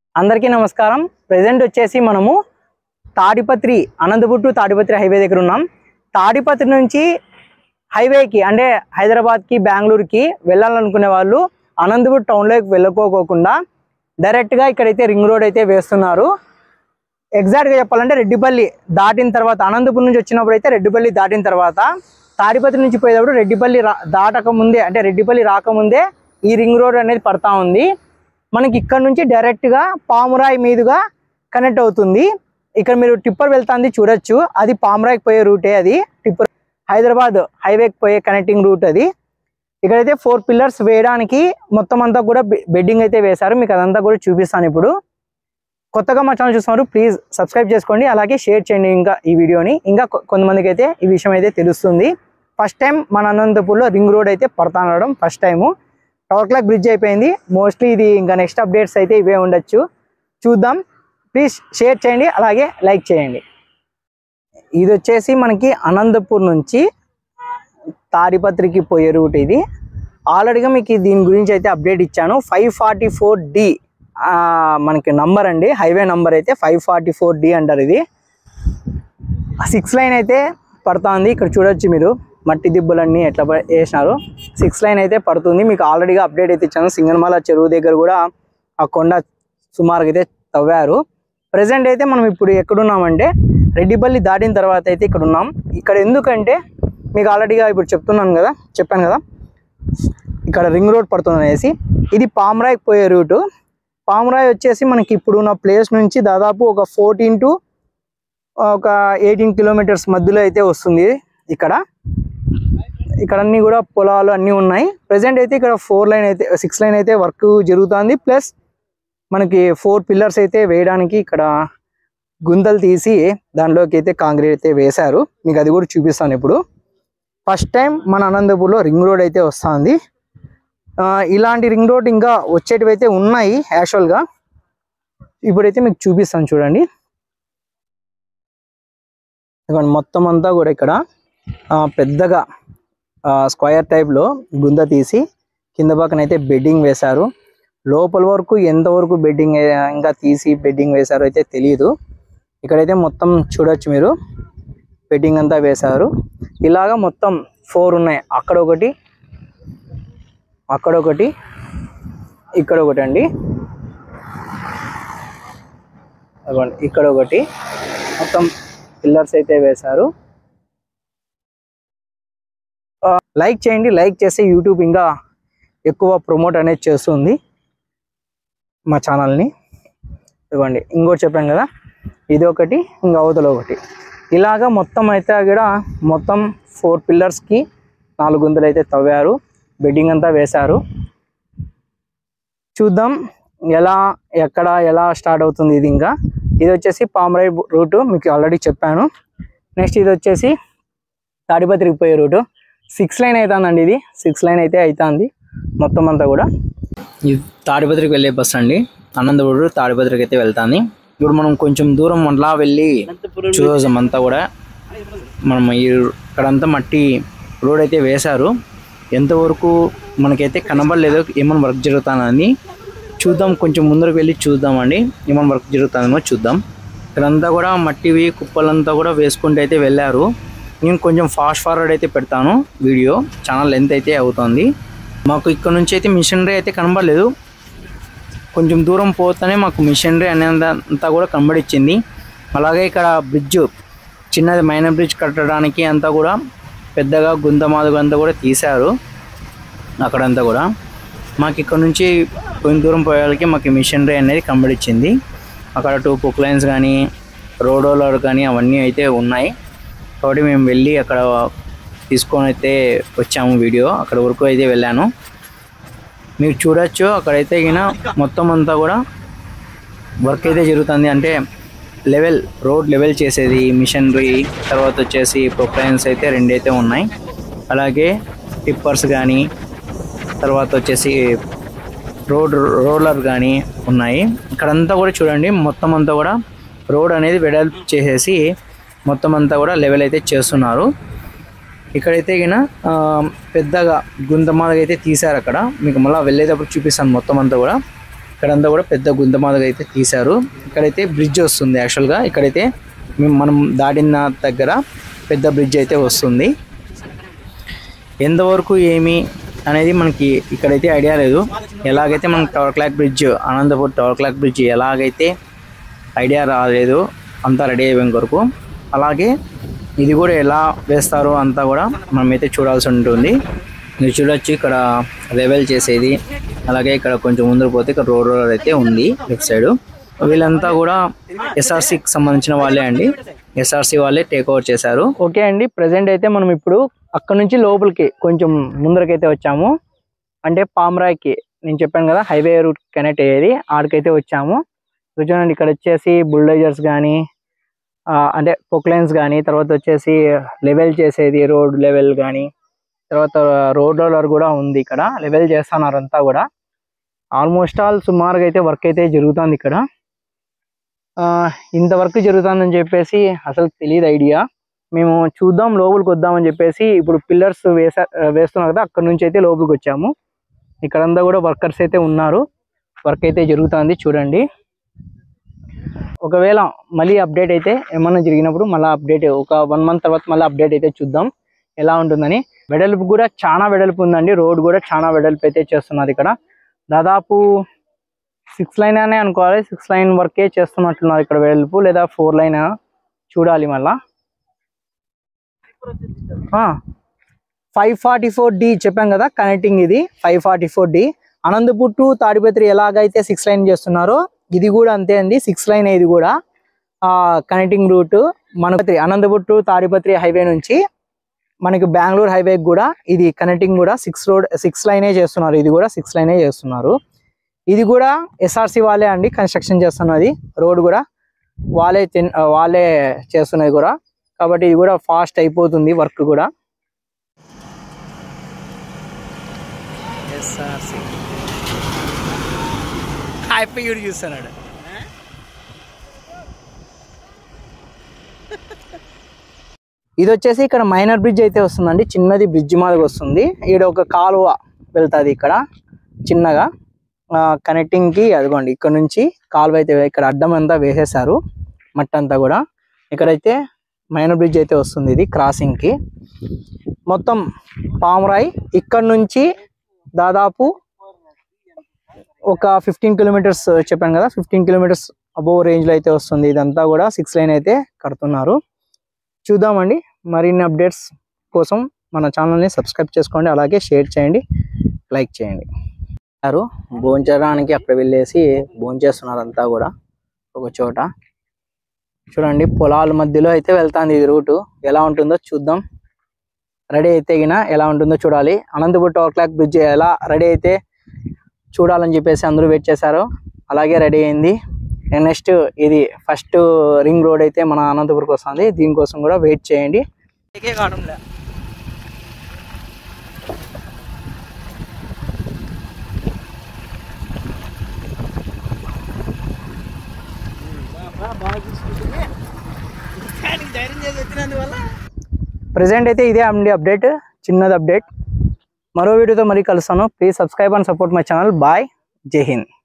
అందరికీ నమస్కారం. ప్రెజెంట్ వచ్చేసి మనము తాడిపత్రి అనంతపూర్ టు తాడిపత్రి హైవే దగ్గర ఉన్నాం. తాడిపత్రి నుంచి హైవేకి అంటే హైదరాబాద్కి బెంగళూరుకి వెళ్ళాలనుకునే వాళ్ళు అనంతపూర్ టౌన్లోకి వెళ్ళకోకుండా డైరెక్ట్గా ఇక్కడైతే రింగ్ రోడ్ అయితే వేస్తున్నారు. ఎగ్జాక్ట్గా చెప్పాలంటే రెడ్డిపల్లి దాటిన తర్వాత అనంతపూర్ నుంచి వచ్చినప్పుడు అయితే రెడ్డిపల్లి దాటిన తర్వాత తాడిపత్రి నుంచి పోయేటప్పుడు రెడ్డిపల్లి దాటకముందే అంటే రెడ్డిపల్లి రాకముందే ఈ రింగ్ రోడ్ అనేది పడతా ఉంది. మనకి ఇక్కడ నుంచి డైరెక్ట్గా పామురాయి మీదుగా కనెక్ట్ అవుతుంది. ఇక్కడ మీరు టిప్పర్ వెళ్తాంది చూడొచ్చు, అది పామురాయికి పోయే రూటే. అది టిప్పర్ హైదరాబాద్ హైవేకి పోయే కనెక్టింగ్ రూట్ అది. ఇక్కడైతే 4 పిల్లర్స్ వేయడానికి మొత్తం అంతా కూడా బెడ్డింగ్ అయితే వేశారు. మీకు అదంతా కూడా చూపిస్తాను. ఇప్పుడు కొత్తగా మా ఛానల్ చూస్తున్నారు, ప్లీజ్ సబ్స్క్రైబ్ చేసుకోండి, అలాగే షేర్ చేయండి ఇంకా ఈ వీడియోని. ఇంకా కొంతమందికి అయితే ఈ విషయం అయితే తెలుస్తుంది. ఫస్ట్ టైం మన అనంతపూర్లో రింగ్ రోడ్ అయితే పడతానడం first time. Tower clock bridge అయిపోయింది. మోస్ట్లీ ఇది ఇంకా నెక్స్ట్ అప్డేట్స్ అయితే ఇవే ఉండొచ్చు, చూద్దాం. ప్లీజ్ షేర్ చేయండి, అలాగే లైక్ చేయండి. ఇది వచ్చేసి మనకి అనంతపూర్ నుంచి తాడిపత్రికి పోయే రూట్ ఇది. ఆల్రెడీగా మీకు దీని గురించి అయితే అప్డేట్ ఇచ్చాను. 544D మనకి నంబర్ అండి, హైవే నంబర్ అయితే 544D అంటారు. ఇది 6 లైన్ అయితే పడుతుంది. ఇక్కడ చూడొచ్చు మీరు మట్టి దిబ్బలన్నీ ఎట్లా వేసినారు. 6 లైన్ అయితే పడుతుంది. మీకు ఆల్రెడీగా అప్డేట్ అయితే ఇచ్చాను. సింగనమల చెరువు దగ్గర కూడా ఆ కొండ సుమారుగా అయితే తవ్వారు. ప్రజెంట్ అయితే మనం ఇప్పుడు ఎక్కడున్నామంటే రెడ్డిపల్లి దాటిన తర్వాత అయితే ఇక్కడ ఉన్నాం. ఇక్కడ ఎందుకంటే మీకు ఆల్రెడీగా ఇప్పుడు చెప్పాను కదా ఇక్కడ రింగ్ రోడ్ పడుతుంది అనేసి. ఇది పామురాయికి పోయే రూటు. పామురాయి వచ్చేసి మనకి ఇప్పుడు ఉన్న ప్లేస్ నుంచి దాదాపు ఒక 14 to 18 కిలోమీటర్స్ మధ్యలో అయితే వస్తుంది. ఇక్కడ అన్నీ కూడా పొలాలు అన్నీ ఉన్నాయి. ప్రజెంట్ అయితే ఇక్కడ 6 లైన్ అయితే వర్క్ జరుగుతుంది. ప్లస్ మనకి 4 పిల్లర్స్ అయితే వేయడానికి ఇక్కడ గుంతలు తీసి దాంట్లోకి అయితే కాంక్రీట్ అయితే వేశారు. మీకు అది కూడా చూపిస్తాను. ఇప్పుడు ఫస్ట్ టైం మన అనంతపూర్లో రింగ్ రోడ్ అయితే వస్తుంది. ఇలాంటి రింగ్ రోడ్ ఇంకా వచ్చేటివి అయితే ఉన్నాయి యాక్చువల్గా. ఇప్పుడైతే మీకు చూపిస్తాను చూడండి. మొత్తం అంతా కూడా ఇక్కడ పెద్దగా స్క్వేర్ టైప్లో గుంత తీసి కింద పక్కన అయితే బెడ్డింగ్ వేశారు. లోపల వరకు ఎంతవరకు బెడ్డింగ్ ఇంకా తీసి బెడ్డింగ్ వేశారో అయితే తెలియదు. ఇక్కడైతే మొత్తం చూడొచ్చు మీరు, బెడ్డింగ్ అంతా వేశారు. ఇలాగా మొత్తం 4 ఉన్నాయి. అక్కడ ఒకటి, ఇక్కడ ఒకటి అండి, ఇక్కడ ఒకటి. మొత్తం పిల్లర్స్ అయితే వేశారు. లైక్ చేయండి, లైక్ చేస్తే యూట్యూబ్ ఇంకా ఎక్కువ ప్రమోట్ అనేది చేస్తుంది మా ఛానల్ని. ఇవ్వండి, ఇంకోటి చెప్పాను కదా, ఇది ఒకటి, ఇంకా అవతల ఒకటి. ఇలాగా మొత్తం అయితే కూడా మొత్తం 4 పిల్లర్స్కి 4 గుంతలు అయితే తవ్వారు. బెడ్డింగ్ అంతా వేశారు. చూద్దాం ఎలా స్టార్ట్ అవుతుంది ఇది. ఇంకా ఇది వచ్చేసి పామురాయి రూటు, మీకు ఆల్రెడీ చెప్పాను. నెక్స్ట్ ఇది వచ్చేసి తాడిపత్రికి పోయే రూటు. 6 లైన్ అవుతుందండి. ఇది 6 లైన్ అయితే అవుతుంది మొత్తం అంతా కూడా. ఇది తాడిపత్రికి వెళ్ళే బస్ అండి. అనంతపూర్ తాడిపత్రికి అయితే వెళ్తాను. ఇప్పుడు మనం కొంచెం దూరం అట్లా వెళ్ళి చూద్దాం. అంతా కూడా మనం ఇక్కడంతా మట్టి రోడ్ అయితే వేశారు. ఎంతవరకు మనకైతే కనబడలేదు ఏమైనా వర్క్ జరుగుతుందని. చూద్దాం, కొంచెం ముందరకు వెళ్ళి చూద్దామండి ఏమైనా వర్క్ జరుగుతుందేమో చూద్దాం. ఇక్కడంతా కూడా మట్టివి కుప్పలంతా కూడా వేసుకుంటూ అయితే వెళ్ళారు. నేను కొంచెం ఫాస్ట్ ఫార్వర్డ్ అయితే పెడతాను వీడియో, చాలా లెంత్ అయితే అవుతుంది. మాకు ఇక్కడ నుంచి అయితే మిషనరీ అయితే కనబడలేదు. కొంచెం దూరం పోతేనే మాకు మిషనరీ అనేదంతా కూడా కనబడిచ్చింది. అలాగే ఇక్కడ బ్రిడ్జ్, చిన్నది మైనర్ బ్రిడ్జ్ కట్టడానికి అంతా కూడా పెద్దగా గుంత మాదుగా అంతా కూడా తీశారు. అక్కడంతా కూడా మాకు ఇక్కడ నుంచి కొంచెం దూరం పోయేళ్ళకి మాకు మిషనరీ అనేది కనబడిచ్చింది. అక్కడ 2 పుక్ లైన్స్ కానీ రోడ్ రోలర్ కానీ అవన్నీ అయితే ఉన్నాయి. కాబట్టి మేము వెళ్ళి అక్కడ తీసుకొని అయితే వచ్చాము. వీడియో అక్కడ వరకు అయితే వెళ్ళాను, మీరు చూడొచ్చు. అక్కడైతే మొత్తం అంతా కూడా వర్క్ అయితే జరుగుతుంది. అంటే రోడ్ లెవెల్ చేసేది మిషనరీ, తర్వాత వచ్చేసి ప్రొక్లైన్స్ అయితే 2 అయితే ఉన్నాయి. అలాగే టిప్పర్స్ కానీ, తర్వాత వచ్చేసి రోలర్ కానీ ఉన్నాయి. ఇక్కడంతా కూడా చూడండి, మొత్తం అంతా కూడా రోడ్ అనేది వెడల్పు చేసేసి మొత్తం అంతా కూడా లెవెల్ అయితే చేస్తున్నారు. ఇక్కడైతే పెద్దగా గుంత మాదిగా అయితే తీశారు. అక్కడ మీకు మళ్ళీ వెళ్ళేటప్పుడు చూపిస్తాను మొత్తం అంతా కూడా. ఇక్కడంతా కూడా పెద్ద గుంత మాదిరిగా అయితే తీశారు. ఇక్కడైతే బ్రిడ్జ్ వస్తుంది. యాక్చువల్గా ఇక్కడైతే మనం దాటిన దగ్గర పెద్ద బ్రిడ్జ్ అయితే వస్తుంది. ఎంతవరకు ఏమి అనేది మనకి ఇక్కడైతే ఐడియా లేదు. ఎలాగైతే మనకి tower clock bridge, Anantapur tower clock bridge ఎలాగైతే ఐడియా రాలేదు అంతా రెడీ అయ్యే వరకు, అలాగే ఇది కూడా ఎలా వేస్తారో అంతా కూడా మనమైతే చూడాల్సి ఉంటుంది. మీరు చూడొచ్చు ఇక్కడ లెవెల్ చేసేది, అలాగే ఇక్కడ కొంచెం ముందుకు పోతే ఇక్కడ రోడ్ అయితే ఉంది లెఫ్ట్ సైడ్. వీళ్ళంతా కూడా ఎస్ఆర్సీకి సంబంధించిన వాళ్ళే అండి. ఎస్ఆర్సీ వాళ్ళే టేక్ ఓవర్ చేశారు. ఓకే అండి, ప్రజెంట్ అయితే మనం ఇప్పుడు అక్కడ నుంచి లోపలికి కొంచెం ముందరకైతే వచ్చాము. అంటే పామరాయికి నేను చెప్పాను కదా హైవే రూట్ కనెక్ట్ అయ్యేది, ఆడికైతే వచ్చాము. చూడండి ఇక్కడ వచ్చేసి బుల్డోజర్స్ కానీ అంటే పొక్లైన్స్ కానీ, తర్వాత వచ్చేసి లెవెల్ చేసేది రోడ్ లెవెల్ కానీ, తర్వాత రోడ్ రోలర్ కూడా ఉంది. ఇక్కడ లెవెల్ చేస్తున్నారు అంతా కూడా. ఆల్మోస్ట్ ఆల్ సుమారుగా అయితే వర్క్ అయితే జరుగుతుంది ఇక్కడ. ఇంత వర్క్ జరుగుతుందని చెప్పేసి అసలు తెలియదు ఐడియా. మేము చూద్దాం లోపలికి వద్దామని చెప్పేసి ఇప్పుడు పిల్లర్స్ వేస్తున్నాం కదా, అక్కడ నుంచి అయితే లోపలికి వచ్చాము. ఇక్కడంతా కూడా వర్కర్స్ అయితే ఉన్నారు, వర్క్ అయితే జరుగుతుంది చూడండి. ఒకవేళ మళ్ళీ అప్డేట్ అయితే ఏమన్నా జరిగినప్పుడు మళ్ళీ అప్డేట్ ఒక 1 month తర్వాత మళ్ళీ అప్డేట్ అయితే చూద్దాం ఎలా ఉంటుందని. వెడల్పు కూడా చాలా వెడల్పు ఉందండి, రోడ్ కూడా చాలా వెడల్పు అయితే చేస్తున్నారు. ఇక్కడ దాదాపు 6 lane అనే అనుకోవాలి, 6 lane వర్కే చేస్తున్నట్లున్నారు ఇక్కడ వెడల్పు, లేదా 4 lane చూడాలి మళ్ళా. 544D చెప్పాం కదా కనెక్టింగ్, ఇది 544D. అనంతపూర్ టు తాడిపత్రి ఎలాగైతే 6 lane చేస్తున్నారో ఇది కూడా అంతే అండి, 6 lane. ఇది కూడా కనెక్టింగ్ రూట్ మనకు అనంతపూర్ టు తాడిపత్రి హైవే నుంచి మనకి బెంగళూరు హైవే కూడా ఇది కనెక్టింగ్ కూడా 6 lane చేస్తున్నారు. ఇది కూడా 6 lane చేస్తున్నారు. ఇది కూడా ఎస్ఆర్సీ వాళ్ళే అండి కన్స్ట్రక్షన్ చేస్తున్నది. రోడ్ కూడా వాళ్ళే చేస్తున్నది కూడా, కాబట్టి ఇది కూడా ఫాస్ట్ అయిపోతుంది వర్క్ కూడా. చూస్తున్నాడు. ఇది వచ్చేసి ఇక్కడ మైనర్ బ్రిడ్జ్ అయితే వస్తుందండి, చిన్నది బ్రిడ్జ్ మాదిరి వస్తుంది. ఇక్కడ ఒక కాలువ వెళ్తుంది ఇక్కడ చిన్నగా కనెక్టింగ్ కి. అదిగోండి ఇక్కడ నుంచి కాలువ అయితే ఇక్కడ అడ్డం అంతా వేసేసారు, మట్టి అంతా కూడా. ఇక్కడైతే మైనర్ బ్రిడ్జ్ అయితే వస్తుంది, ఇది క్రాసింగ్ కి. మొత్తం పామరాయి ఇక్కడ నుంచి దాదాపు ఒక 15 kilometers చెప్పాను కదా, 15 kilometers అబోవ్ రేంజ్ లో అయితే వస్తుంది. ఇదంతా కూడా 6 lane అయితే కడుతున్నారు. చూద్దామండి, మరిన్ని అప్డేట్స్ కోసం మన ఛానల్ని సబ్స్క్రైబ్ చేసుకోండి, అలాగే షేర్ చేయండి, లైక్ చేయండి. భోంచడానికి అక్కడ వెళ్ళేసి భోంచేస్తున్నారు అంతా కూడా ఒక చోట. చూడండి పొలాల మధ్యలో అయితే వెళ్తాంది ఇది రూటు. ఎలా ఉంటుందో చూద్దాం. రెడీ అయితే గిన ఎలా ఉంటుందో చూడాలి. అనంతపూర్ టవర్ క్లాక్ బ్రిడ్జ్ ఎలా రెడీ అయితే చూడాలని చెప్పేసి అందరూ వెయిట్ చేశారు, అలాగే రెడీ అయింది. నెక్స్ట్ ఇది ఫస్ట్ రింగ్ రోడ్ అయితే మన అనంతపూర్కి వస్తుంది, దీనికోసం కూడా వెయిట్ చేయండి. ప్రెజెంట్ అయితే ఇదే అండి అప్డేట్, చిన్నది అప్డేట్. మరో వీడియోతో మరీ కలుస్తాను. Please subscribe and support my channel. Bye, జై హింద్.